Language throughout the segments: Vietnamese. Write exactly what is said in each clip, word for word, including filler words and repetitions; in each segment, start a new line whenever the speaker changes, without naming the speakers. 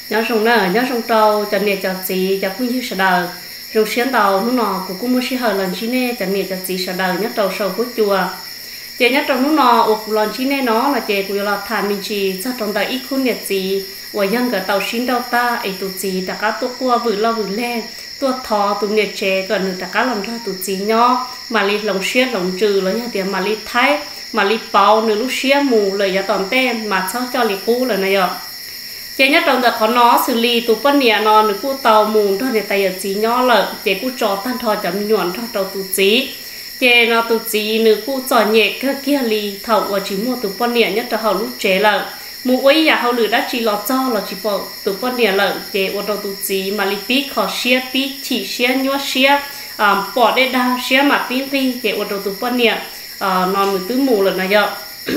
nhớ rồng nè nhớ rồng trâu cho nè cho chị cho cũng như sợ đời rồng xiên đầu nó nọ cũng cũng muốn xí hở lần chi nè cho nè cho chị sợ đời nhớ trâu sầu của chùa chị nhớ trâu nó nọ ục lần chi nè nó là chị cũng là thà mình chỉ cho trong đời ít khuôn nhiệt chị và dân cả tàu xin đâu ta ấy tụi chị đã cá tốt qua vừa lo vừa lên tua thò tụi nhiệt trẻ gần được đã cá làm ra tụi chị nhỏ mà li lòng xiên lòng trừ lấy nhà tiền mà li thái mà li bao nửa lúc xiên mù lời giá toàn tên mà sao cho li cũ lời này ạ chế nhất trong đó có nó xử lý tụ phân nhẹ nó nửa cú tàu mù thôi để tay ở chỉ nhỏ lợn chế cú trò tan thò chấm nhuận thôi tàu tụ chỉ chế nó tụ chỉ nửa cú trò nhẹ cái kia lì thầu ở chỉ mua tụ phân nhẹ nhất là hậu lúc chế lợn mù ấy nhà hậu lửa đã chỉ lọt cho là chỉ bỏ tụ phân nhẹ lợn chế ở tàu tụ chỉ mà li pí khó xia pí chỉ xia nhua xia bỏ để đào xia mà pí pí chế ở tàu tụ phân nhẹ nó nửa tứ mù lần này vậy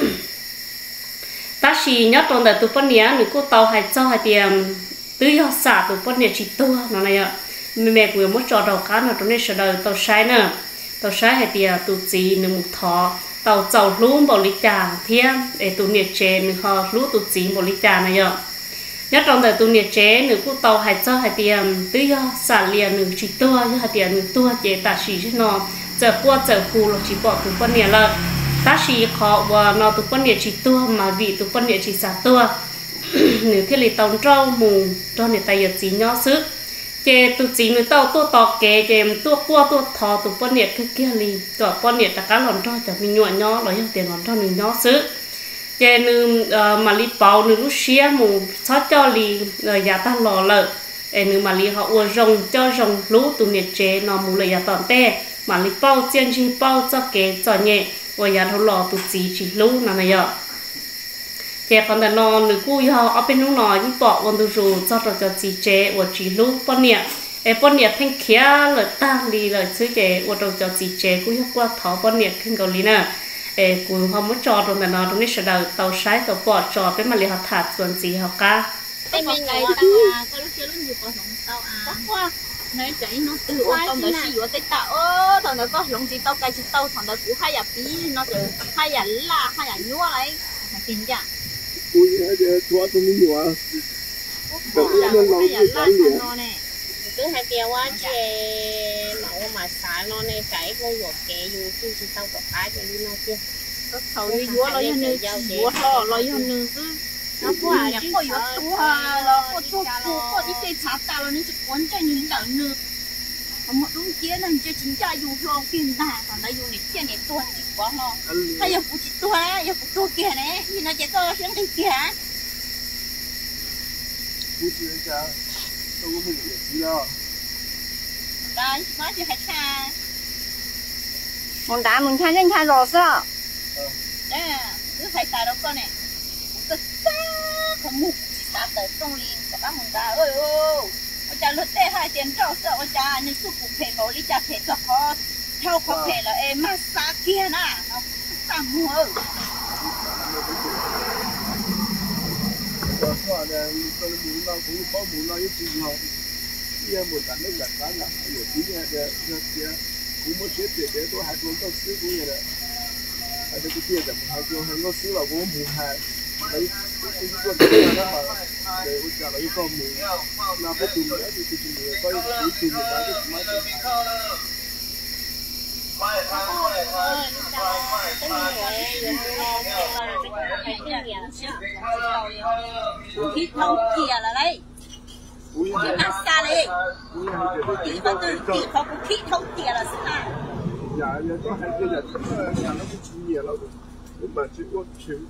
ta chỉ nhớ trong đời tụi con nhớ nửa cô tàu hay cho hay tiền tứ do xả tụi con nhớ chỉ tua nó này ạ mẹ mẹ vừa muốn cho đầu cá nó trong đây sợ đời tàu sai nữa tàu sai hay tiền tụi gì nửa một thọ tàu giàu lú bảo lý trà thiên để tụi nhiệt chế nửa họ lú tụi gì bảo lý trà này ạ nhớ trong đời tụi nhiệt chế nửa cô tàu hay cho hay tiền tứ do xả liền nửa chỉ tua do hay tiền nửa tua chế ta chỉ cho nó giờ qua giờ phù là chỉ bỏ tụi con nhớ là ta chỉ họ và nó tụi con địa chỉ tua mà vì tụi con địa chỉ xả tua nếu thiết lý tông trâu mù cho người ta giờ chỉ nhỏ sức chè tụi chỉ người tao tua tọt kè chè tua qua tua thò tụi con địa cái kia lì tụi con địa ta cá lòn cho cho mình nhọn nhỏ rồi tiền lòn cho mình nhỏ sức chè nư mà li bao nư lúc xía mù xót cho lì rồi giá ta lò lợ nư mà li họ uo rồng cho rồng lú tụi nhiệt chế nó mù lời giá toàn te mà li bao chiên chi bao cho kè cho nhẹ và nhà thầu lò tụt chỉ chỉ lú nè này ạ, trẻ con đã non nửa cú yo ở bênนู้นนอยิ่งปอกวันดูรูchoเราจะchỉ trẻ và chỉ lúป้อนเนี่ยไอ้ป้อนเนี่ยทั้งเขียเลยตั้งดีเลยซื้อtrẻ vàเราจะchỉ trẻ cúยกว่าถอป้อนเนี่ยขึ้นเกาหลีน่ะไอ้กูเขาไม่จอตรงแต่นอตรงนี้เสด็จเตาใช้เตาปอดจอเป็นมาเลยเขาถาดส่วนสีเขาก้า
ไอ้เมงไงตาก็รู้เชื่อรู้อยู่กับของเตาอ่ะว่าnói chạy nó từ ô tông đó xí ở tây tạo ơ thằng đó có lồng gì tao cái chỉ tao thằng đó cũng hai nhà phí nó từ hai nhà la hai nhà nhúa lấy mà tin chả
ui cái gì thua tôi mới nhúa
cái nhà la thằng nó này cứ hai kia quá chè màu mà xả nó này cái con ruột kẹ dù cứ chỉ tao có cái cho đi nó kia có thầu đi nhúa lấy hơn nữa nhúa lo lấy hơn nữa cứ nó qua nhà có yếu tố là có chỗ phố có đi cây chát ta là nó chỉ quấn cho những lợn nữa một đúng kia là cho chính cha dùng lo kim ta còn đây dùng để kia này tua chỉ quá lo hay là phụ chỉ tua hay phụ tua kia này thì nó chỉ to xuống cái kia
phụ chỉ cha tôi có một việc gì đó
đây nói cho hết cha
muốn đá muốn cha nên cha rõ sao
đấy cứ phải xài đâu con này tất cả không mua ta tới trong liền các bác mừng ta ơi ơi ôi cha lướt tê hai tiền trâu sợ ôi cha nên suốt cuộc phê bảo đi cha phê cho khó theo khó phê là em massage kia nè nó ta mua ơi
rồi qua đây tôi muốn nó cũng có muốn nó ít tiền hơn kia một cái nó lật cái là nhiều tí nha để kia cũng muốn xếp tiền để tôi hai tuần tôi xếp cũng như vậy ở đây cái kia là hai tuần hai nó xếp vào cũng muốn hai đấy cái con kia đó mà để bây giờ lấy con mình làm cái chùm nữa thì chùm nữa coi cái chùm nữa cái máy
thịt nấu kia là đây cái massage đấy thịt nó từ thịt nó cũng thịt nấu kia là sao
dạ giờ có hai cái giờ nhà nó cũng chịu nhiều lắm nhưng mà chỉ có chịu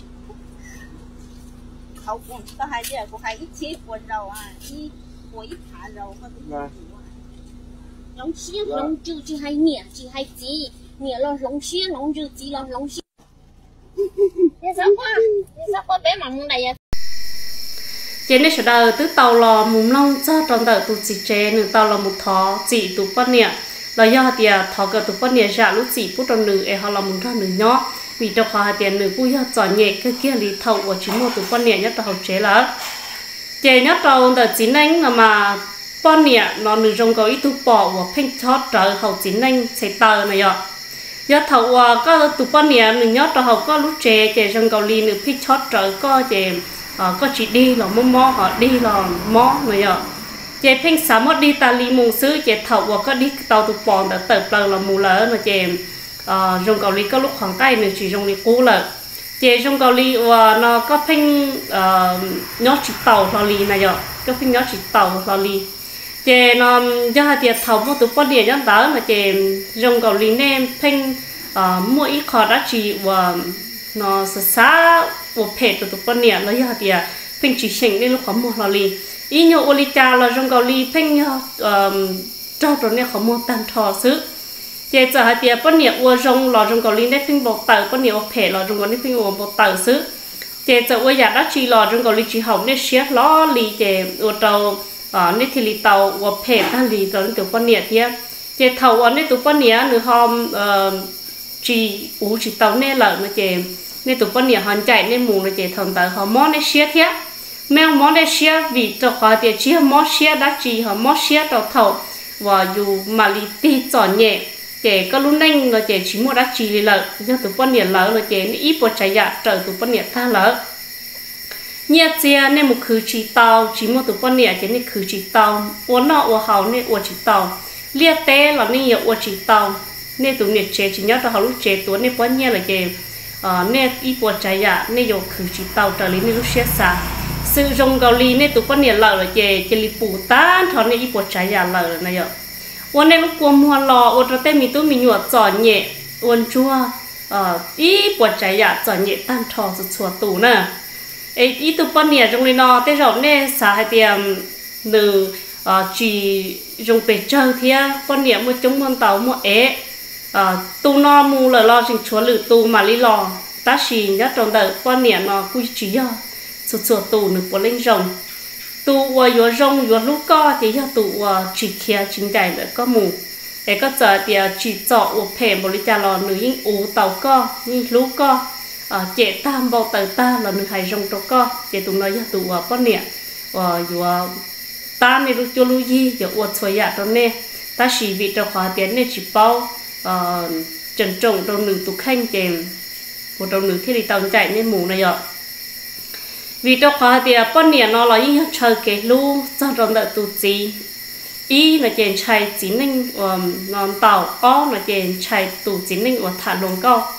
không cũng có hai giờ có hai ít chế quần dầu à ít của ít thả dầu có cái
lồng xía lồng chữ chỉ hay nhẹ chỉ hay gì nhẹ là lồng xía lồng chữ chỉ là lồng xía thế sao quá thế sao có bé mà muốn này à
trên đây sẽ đào từ tàu lò mùng long cho trong đời tụt chỉ chế nửa tàu là một thọ chỉ tụt phân nhẹ là do thì thọ cái tụt phân nhẹ giả lúc chỉ bút trong nửa ấy họ là một trong nửa nhỏ vì trong khoa tiền nửa vui chọn nhẹ cái kia lý thầu của chính một tụt phân nhẹ nhất là học chế là chế nhất trong đời chính anh mà phân nhẹ nó nửa trong có ít tụt bỏ và phanh chót trời học chính anh sẽ tờ này ạ do thầu có tụt phân nhẹ nửa nhất trong học có lúc chế chế trong cầu ly nửa phanh chót trời có chế có chỉ đi là mò mò họ đi là mò này ạ chế phanh sáu mất đi ta li mùng xứ chế thầu và có đi tàu tụ bòn đã tập lần là mù lỡ mà chế dùng cầu lý có lúc khoảng tay nữa chỉ dùng lý cũ là chế dùng cầu lý và nó có phanh nhót chỉ tàu là lý này ạ có phanh nhót chỉ tàu là lý chế nó do hai tiệt thầu một tụ bòn điện nhá đó mà chế dùng cầu lý nên phanh mỗi ít khó đã chỉ và nó sẽ xá và phê tụ bòn điện nó do hai tiệt phanh chỉ sinh nên lúc khoảng một là lý ý nhiều ô li cha là trong cầu li phanh nhau trong đó này có một tàn thọ xứ chế giờ hai tiệt bớt nhiều ô trong là trong cầu li đấy phanh bột tờ bớt nhiều phê là trong cầu li phanh ô bột tờ xứ chế giờ ô giả đã chỉ là trong cầu li chỉ học nên xét ló li chế ô tàu nên thì li tàu ô phê ta li tàu nên tụ bớt nhiều thế chế thầu ở nên tụ bớt nhiều nữa hôm chỉ ủ chỉ tàu nên là nó chế nên tụ bớt nhiều hoàn chạy nên mù nó chế thằng tờ họ món nên xét thế mèo món để xia vì cho họ thì chỉ món xia đã chỉ họ món xia đầu thầu và dù mà li ti chọn nhẹ để có lúc nãy là để chỉ mua đã chỉ là do tụ quan niệm lỡ là để ít bộ trái dạ trở tụ quan niệm tha lỡ nhẹ chia nên một khử chỉ tàu chỉ mua tụ quan niệm chỉ nên khử chỉ tàu uốn nọ uốn hậu nên uốn chỉ tàu lia té là nên nhiều uốn chỉ tàu nên tụ niệm chế chỉ nhớ cho họ lúc chế tụ nên quan niệm là để nên ít bộ trái dạ nên nhiều khử chỉ tàu trở lên nên lúc xia xa sự dùng cầu lý nên tụ quan niệm lỡ là chế chế li phủ tan thọ nên ít bộ trái dạ lỡ này ạ uốn này lúc qua mua lò uốn ra tên mình tôi mình nhụa chọn nhẹ uốn chua ít bộ trái dạ chọn nhẹ tan thọ sụt sụt tủ nè ấy ít tụ quan niệm trong này nó tên rồi nên xả hai tiền từ chỉ dùng bể chơi thia quan niệm một chống con tàu một é tu no mu là lo chỉnh chúa lử tu mà li lò ta xì nhất trong đời quan niệm nó quy trí do sụt sụt tù được bỏ lên rồng tù và vừa rồng vừa lúc co thì cho tù chỉ kia chính đại nữa có mù để có giờ thì chỉ chọn một phèm một lít trà lò nữ những ủ tàu co như lúc co chế tam bao tờ ta là nữ hải rồng trâu co chế tù nói cho tù có niệm và vừa ta này lúc cho lưu gì giờ uất xoay dạ trong nè ta chỉ vì trong khóa tiền nên chỉ bao trần trồng trong nữ tù khanh chèm một trong nữ thì đi tàu chạy nên mù này ạ vì trong khóa thì con niệm nó là những chơi cái lu trong trong đợt tụt gì ý là chèn chạy chín ninh non tàu có là chèn chạy tụt chín ninh và thả lồng cao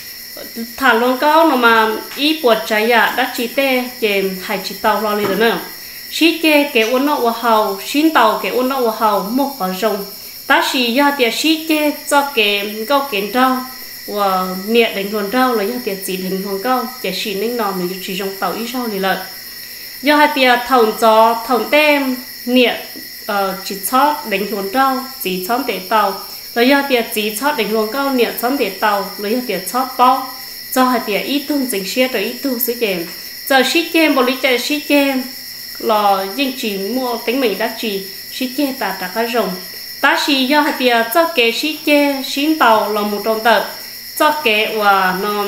thả lồng cao nó mà ý buộc trái dạ đã chỉ tê chèn hai chỉ tàu lo đi nữa xí chê cái uốn nọ hầu xin tàu cái uốn nọ hầu một quả rồng ta chỉ do tiền xí chê cho cái câu kiến trâu và niệm đánh luồn rau là do tiền chỉ hình hoàng cao chỉ chỉ nên nòng mình chỉ trong tàu ít rau này lợi do hai tiền thòng gió thòng tem niệm chỉ chót đánh luồn rau chỉ chót để tàu là do tiền chỉ chót đánh luồn cao niệm chót để tàu là do tiền chót bao do hai tiền ít tuần chính xe rồi ít tu xí chèm giờ xí chèm một lít chè xí chèm là riêng chỉ mua tính mình đã chỉ xí chè ta trả cái rồng ta chỉ do hai tiền cho cái xí chè xí tàu là một trong tờ cho cái và nó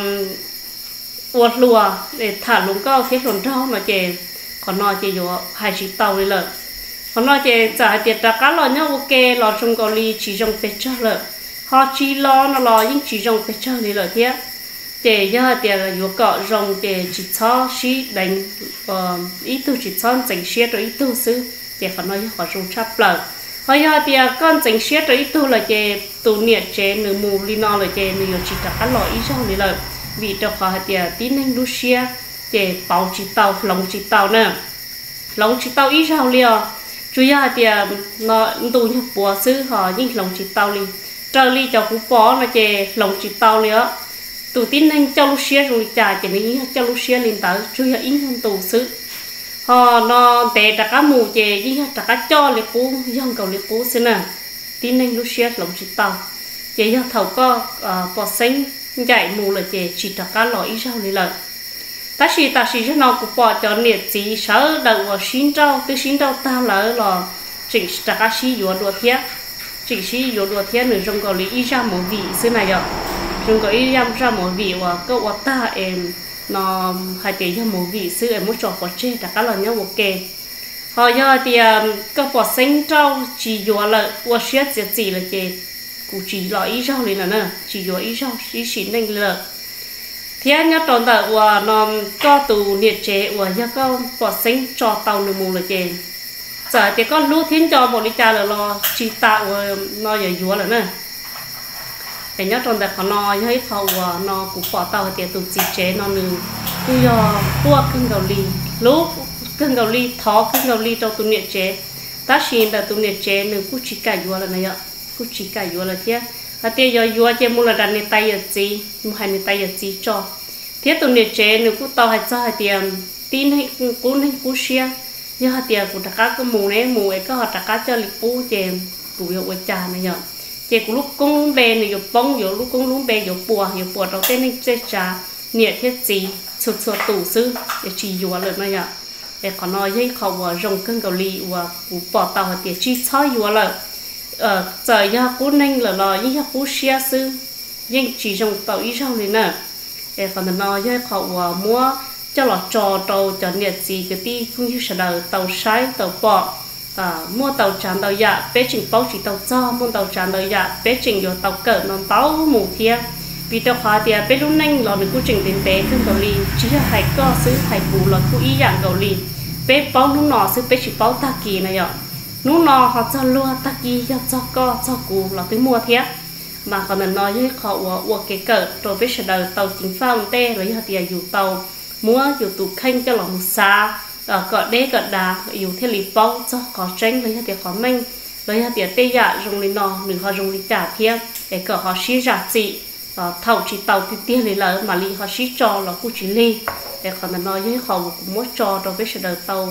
uất lùa để thả lúng cao thiết lún rau nó chè còn nó chè vô hai chỉ tàu đi lợ còn nó chè trả tiền trả cá lò nhá ok lò trong cầu ly chỉ trong pet cho lợ họ chỉ lo nó lo những chỉ trong pet cho đi lợ thế chè do tiền là vô cọ rồng chè chỉ cho xí đánh ít tu chỉ cho chỉnh xe rồi ít tu xứ chè còn nói họ dùng chắp lợ họ do thì con chỉnh xe rồi ít tu là chè tu niệm chè nửa mù lino là chè nửa chỉ cả cá lò ít trong này là vì trong họ thì tín anh Lucia chè bảo chỉ tàu lòng chỉ tàu nè lòng chỉ tàu ít trong liền chủ yếu thì nó tu nhập bùa xứ họ những lòng chỉ tàu liền trời li cho cú bó là chè lòng chỉ tàu liền tu tín anh cho Lucia rồi trả chè này cho Lucia liền tới chủ yếu ít hơn tu xứ họ nó để trả cá mù chè chứ trả cá cho liệt cú dân cầu liệt cú xin nè tin anh Lucia lòng chỉ tàu chè do thầu có bò xanh chạy mù là chè chỉ trả cá lò ít rau đi lợn ta chỉ ta chỉ cho nó cũng bỏ cho nhiệt chỉ sợ đầu vào xin rau từ xin rau ta lỡ là chỉnh trả cá xí dùa đùa thiết chỉnh xí dùa đùa thiết nữa trong cầu lý ít ra một vị xin này rồi trong cầu ít ra ra một vị và câu ta em nó hai tỷ cho một vị sư em muốn chọn quả chê đã cá lần nhau ok họ do thì các quả xanh rau chỉ dùa là quả xét chỉ chỉ là chê cũng chỉ là ít rau này là nè chỉ dùa ít rau chỉ chỉ nên là thế nhớ tròn tờ và nó cho tù nhiệt chế và nhớ có bỏ sinh cho tàu nửa mù là chế giờ thì con lú thiên cho một đi cha là lo chỉ tạo nó giờ dúa là nữa để nhớ tròn tờ còn nó thấy khâu nó cũng bỏ tàu thì tụ chỉ chế nó nửa cứ do tua cưng gạo lì lú cưng gạo lì thó cưng gạo lì trong tụ nhiệt chế ta xin là tụ nhiệt chế nửa cũng chỉ cả dúa là này ạ cũng chỉ cả dúa là thế à thế giờ dúa chế mua là đàn này tay ở gì mua hai này tay ở gì cho thế tụi nhiệt chế nếu cũng tao hay cho hay tiền tin hay cuốn hay cuốn xia như hạt tiền của các cái mù này mù ấy có hạt các cho lịch pu chè chủ yếu ở trà này nhở chè của lúc cung bè này dục bông dục lúc cung lúc bè dục bùa dục bùa đầu tiên này chè trà nhiệt thiết gì sụt sụt tủ sư để chỉ dùaเลยnày nhở để còn nói với khẩu và rồng cân cầu lì và của bỏ tàu hạt tiền chỉ soi dùaเลยở trời giờ cuốn nên là lo như cuốn xia sư nhưng chỉ rồng tàu ít sau này nè để còn nói với họ mua cho là trò tàu cho nhiệt gì cái tí cũng như là tàu sái tàu bọ à mua tàu tràn tàu dạ bé trình bao chỉ tàu cho mua tàu tràn tàu dạ bé trình rồi tàu cỡ nó tàu mù thia vì tàu khóa thì bé lúc nhanh là được quy trình đến bé thương cầu lì chỉ là hai co xứ hai bù là cũng ý dạng cầu lì bé bao lúc nọ xứ bé chỉ bao ta kỳ này ạ lúc nọ họ cho lúa ta kỳ cho cho co cho cù là tới mua thia mà còn mình nói với họ uổng cái cỡ rồi biết đầu tàu chính phong tê rồi họ tiền dù tàu mua dù tụ khanh cho lòng xa ở cỡ đế cỡ đá dù theo lý bao cho có tranh với họ tiền có minh với họ tiền tê dạ dùng lý nọ đừng họ dùng lý trả kia để cỡ họ xí giả dị thầu chỉ tàu thì tiền lý lỡ mà lý họ xí cho là khu chỉ ly để còn mình nói với họ cũng muốn cho rồi biết đầu tàu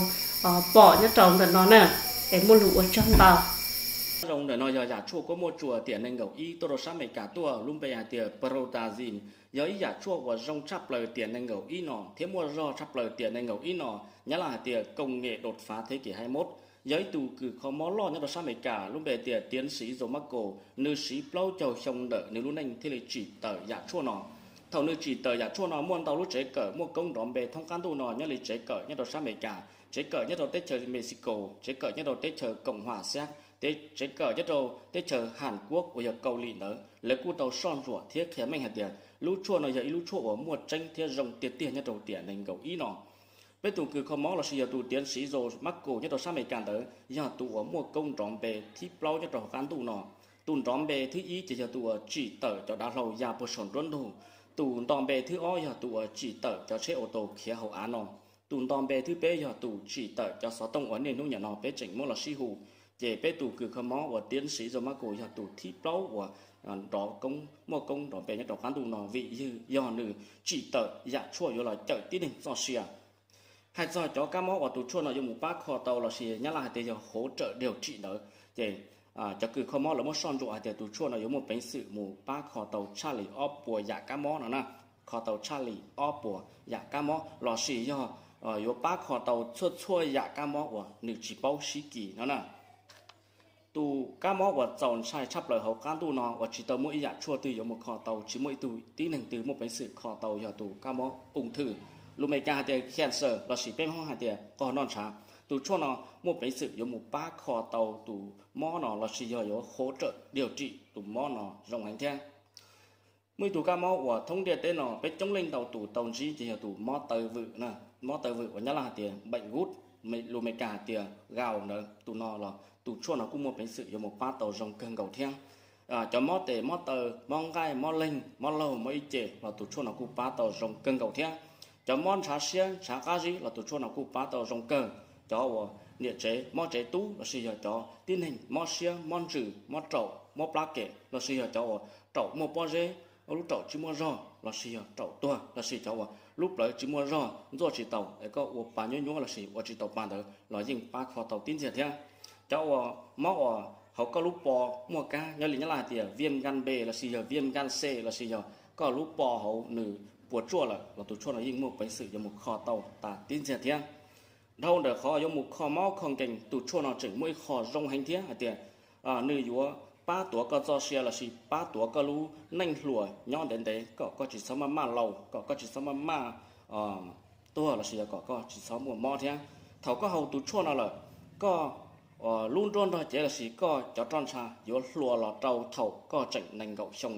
bỏ nhất tròn là nó nè để mua lụa trong tàu
rong để nói giờ giả chua có một chùa tiền nên ngầu y tôi sao mấy cả tua luôn bây giờ tiền protazin giờ y giả chua và rong chắp lời tiền nên ngầu y nọ thế mua do chắp lời tiền nên ngầu y nọ nhớ là tiền công nghệ đột phá thế kỷ hai mươi mốt giờ tù cử khó mó lo nhớ tôi sao mấy cả luôn bây tiền tiến sĩ rồi mắc cổ nữ sĩ plau chầu trong đợi nếu luôn anh thế là chỉ tờ giả chua nọ thầu nữ chỉ tờ giả chua nọ muôn tàu lúc chế cỡ mua công đón bề thông can tu nọ nhớ là chế cỡ nhớ tôi sao mấy cả chế cỡ nhớ tôi tết chờ Mexico chế cỡ nhớ tôi tết chờ Cộng hòa Séc tết chế cờ nhất đâu tết chờ Hàn Quốc ở cầu lì nữa lấy cú tàu son rùa thiết khé mình hạt tiền lũ chua nó giờ lũ chua ở mua tranh thiết rồng tiền tiền nhất đầu tiền nên cầu ý nọ bây tụ cứ không mó là sự tụ tiến sĩ rồi mắc cổ nhất đầu sao mày càng tới giờ tụ ở mua công tròn bề thi plau nhất đầu cán tụ nọ tụ tròn bề thứ ý chỉ giờ tụ chỉ tờ cho đá lầu nhà bờ sồn rốn đủ tụ tròn bề thứ ó giờ tụ chỉ tờ cho xe ô tô khé hậu án nọ tụ tròn bề thứ bé giờ tụ chỉ tờ cho sáu tông ở nền nông nhà nọ bé chỉnh mua là si hù chế bé tụ cứ không mó và tiến sĩ rồi mắc cổ giờ tụ thi plau và đó công mua công đó bé nhất đầu cán tụ nọ vị như do nữ chỉ tờ dạ chua vô là chợ tí đình do xìa hai giờ cho cá mó và tụ chua nó dùng một bát kho tàu là xìa nhá là để giờ hỗ trợ điều trị đỡ chế à cho cứ không mó là một son rượu để tụ chua nó dùng một bánh sự một bát kho tàu Charlie óp bùa dạ cá mó nó nè kho tàu Charlie óp bùa dạ cá mó là xìa do ở dùng bát kho tàu chua chua dạ cá mó và nữ chỉ bao xí kỳ nó nè tụ cá mó và chọn sai chắp lời hậu cán tụ nó và chỉ tàu mỗi dạ chua từ dùng một kho tàu chỉ mỗi tụ tí nâng từ một bánh sự kho tàu giờ tụ cá mó ung thư lúc mấy cái hạt tiền cancer là chỉ bên hoang hạt tiền còn non trà tụ cho nó một bánh sự dùng một ba kho tàu tụ mó nó là chỉ do hỗ trợ điều trị tụ mó nó rộng hành theo mỗi tụ cá mó và thông điệp tên nó bên chống lên tàu tụ tàu gì chỉ là tụ mó tờ vự nè mó tờ vự của nhá là hạt tiền bệnh gút lúc mấy cái hạt tiền gạo nữa tụ nó là tụ cho nó cũng một bánh sự dùng một ba tàu rộng cân cầu theo à cho mó tề mó tờ mong gai mó linh mó lâu mó ít chè là tụ cho nó cũng ba tàu rộng cân cầu theo cho món trà xiên trà cá gì là tụi cho nó cũng bắt đầu rong cờ cho nhiệt chế món chế tú là sử dụng cho tiến hình món xiên món trừ món trậu món plá kệ là sử dụng cho trậu một bao dê lúc trậu chỉ mua rò là sử dụng trậu tua là sử dụng cho lúc lấy chỉ mua rò rồi chỉ tàu để có uống bán nhuyễn nhuyễn là sử dụng chỉ tàu bán được là dùng ba kho tàu tiến diện theo cho món họ có lúc bò mua cá nhớ liền nhớ là thì viêm gan B là sử dụng viêm gan C là sử dụng có lúc bò hậu nữ bùa chua là là tụi chua nó dùng một bánh sử dụng một kho tàu ta tin diện thiên đâu để khó dùng một kho máu không cảnh tụi chua nó chỉnh mỗi kho rong hành thiên hả tiền à nữ dúa ba tuổi có do xe là gì ba tuổi có lú nanh lùa nhon đến đấy có có chỉ sáu ma lầu có có chỉ sáu ma à tua là gì có có chỉ sáu một mò thiên thầu có hầu tụi chua nó là có luôn luôn thôi chỉ là gì có cho tròn xa dúa lùa là trâu thầu có chỉnh nanh gậu sông nó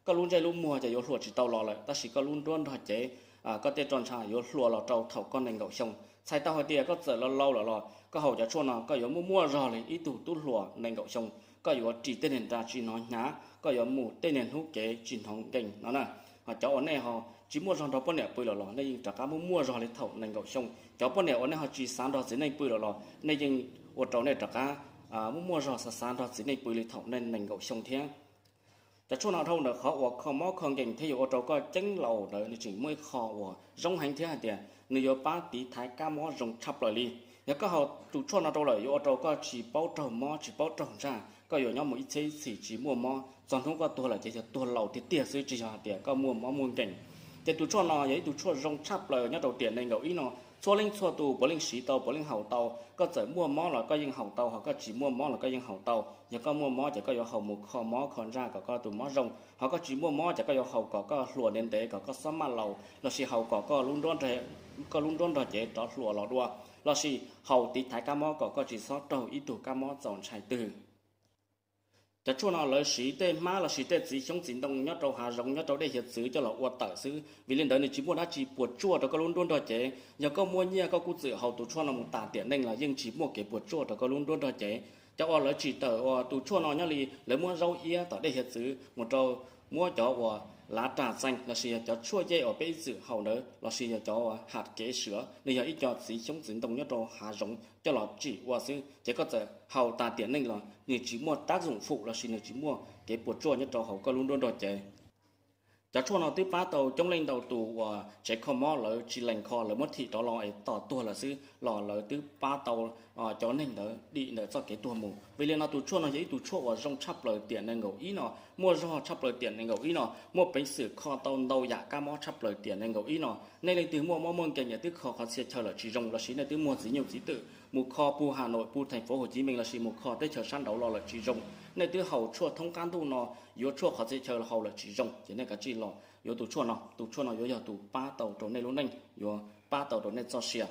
có luôn chơi luôn mua chạy vô lúa chỉ tàu lò lại ta chỉ có luôn đuôn thôi chế à có tên tròn trà vô lúa lò trâu thầu con nền gạo sông sai tao hồi tia có giờ lâu lâu là lò có hậu cho chua nào có yếu mua mua rồi lấy ít tủ tủ lúa nền gạo sông có yếu chỉ tên nền ra chỉ nói nhá có yếu mù tên nền hút chế chỉ thòng cảnh nó nè họ cháu ở này họ chỉ mua rồi đó bọn nè bơi lò lò này trả cá mua mua rồi lấy thầu nền gạo sông cháu bọn nè ở này họ chỉ sáng đó dưới này bơi lò lò này nhưng ở trong này trả cá à mua mua rồi sáng đó dưới này bơi lấy thầu nền nền gạo sông thếแต่ช่วงนั้นเท่านั้นเขาว่าเขาหม้อเครื่องเก่งที่อยู่เราก็จังเหล่าเดินจริงไม่ขอว่าร้องหันเท่าเดียนโยป้าตีท้ายก้าหม้อรงชับเลยลีแล้วก็เขาจุดช่วงนั้นเราเลยอยู่เราก็chỉ bao trầuหม้อchỉ bao trầu raก็อยู่ย่อมอีเช่สี่chỉ muaหม้อตอนทุกก็ตัวละจะจะตัวเหล่าที่เตี้ยซื้อจีจ่าเดียก็muaหม้อมุนเก่งแต่จุดช่วงนั้นยัยจุดช่วงรงชับเลยเนี่ยเราเตียนในเงาอีนอชั่วเล่งชั่วตูบ่เล่งสีเตาบ่เล่งเห่าเตาก็จะมั่วหม้อแล้วก็ยังเห่าเตาเขาก็chỉมั่วหม้อแล้วก็ยังเห่าเตาแล้วก็มั่วหม้อจะก็有เห่าหมูคอหม้อคอนราก็ก็ตัวหม้อรงเขาก็chỉมั่วหม้อจะก็有เห่าก็ก็หลัวเน้นเตะก็ก็ซ้ำมาเราเราสิเห่าก็ก็ลุ้นร้อนเตะก็ลุ้นร้อนเตะเจ๊ต่อหลัวเราด้วยเราสิเห่าติดท้ายก้าหม้อก็ก็chỉซอเตาอีตัวก้าหม้อจอนชายตื่นจะช่วงนั้นเลยสีเต้มาเราสีเต้สีชงสินตรงยอดเราหารงยอดเราได้เหตุซื้อจะเราอวดต่อซื้อวิเลนเดินในจีบมัวน่าจีปวดจั่วเราก็ลุ้นด้วนดอเจยังก็มัวเงี้ยก็กูเสือเขาตัวช่วงนั้นมึงตาเตียนเน่งละยิ่งจีบมัวเก็บปวดจั่วเราก็ลุ้นด้วนดอเจจะว่าเลยจีเตอว่าตัวช่วงนั้นนี่เลยมัวเราเอี้ยต่อได้เหตุซื้อหมดเรามัวจ่อว่าลาตาxanh là xì cho chua dây ở bên dưới hậu nữa là xì cho hạt kế sữa này giờ ít cho xí chống dính đồng nhất cho hạ giống cho nó chỉ qua xứ chỉ có thể hậu ta tiền nên là người chỉ mua tác dụng phụ là xì người chỉ mua cái bột chua nhất cho hậu có luôn luôn đòi chếจะช่วงเราที่ป้าเตาจงเล่นเตาตัวว่าใช้คอมอเลยจีแรงคอเลยมัดที่ต่อรอไอต่อตัวละซื้อหล่อเลยที่ป้าเตาอ่าจอนเล่นเตาดีเนอสักเกตัวหมูเวลาเราตัวช่วงเราใช้ตัวช่วงว่าจงชับเลยเตียนในเงาอีเนาะมั่วรอชับเลยเตียนในเงาอีเนาะมั่วเป็นสื่อคอเตาเตาอยากก้ามอชับเลยเตียนในเงาอีเนาะในเรื่องตัวมั่วมั่วเมืองแกเนี่ยตัวคอเขาเสียเฉลี่ยจีจงเราชี้ในตัวมั่วสีเหนียวสีตื่นหมู่คอปูฮานอยปูthành phố Hồ Chí Minh là chỉ một kho tới chờ săn đấu lò là chỉ rồngในตัวเขาชั่วthông can tu nó yếuชั่วเขาจะเจอเขาlà chỉ rồng chỉ nên cái chỉ lò yếu tuชั่วnó tuชั่วnó yếu yếu tu ba tàu trong này luôn nên yếu ba tàu trong này cho xia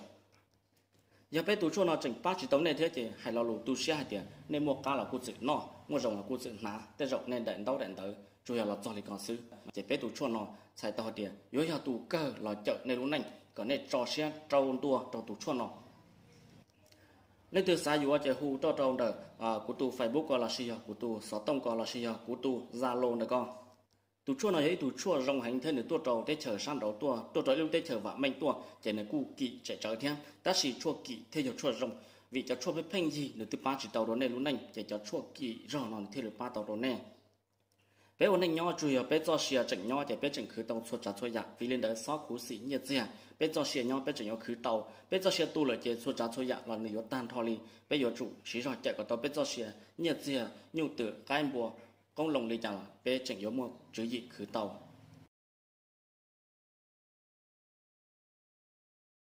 giờ bé tuชั่วnó chừng ba chỉ tàu này thế chứ hay là lù tu xia hay tiền nên mua cá là cú chữ nó mua rồng là cú chữ ná tới rồng nên đèn đâu đèn tới chủ yếu là cho lịch con sư chỉ bé tuชั่วnó xài tàu tiền yếu yếu tu cơ là chợ này luôn nên còn này cho xia trâu tua trâu tuชั่วnó nên từ xa dù ở hu cho trong đời của tu Facebook gọi là gì của tu sáu tông gọi là gì của tu Zalo này con tu chua này ấy tu chua rong hành thân để tu trâu để chờ sang đầu tu tu trâu yêu để chờ vợ mình tu chỉ là cu kỵ chạy trời thiên ta chỉ chua kỵ theo giờ chua rong vì cho chua với phanh gì để từ ba chỉ tàu đó này luôn này chỉ cho chua kỵ rồi nó theo được ba tàu đó này bé ôn anh nhỏ chui bé cho xìa chỉnh nhỏ thì bé chỉnh khử tàu chua chả chua dạ vì lên đấy sáu khú sĩ nhiệt gì bé cho xìa nhỏ bé chỉnh nhỏ khử tàu bé cho xìa tu là chế chua chả chua dạ là người tan thò li bé yếu chủ chỉ rồi chạy của tàu bé cho xìa nhiệt gì nhu từ cái bùa công lồng đi chẳng bé chỉnh yếu mua chữ gì khử tàu